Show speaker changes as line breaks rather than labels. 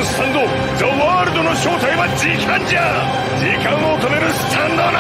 スタンドザ・ワールドの正体は時間じゃ。時間を止めるスタンド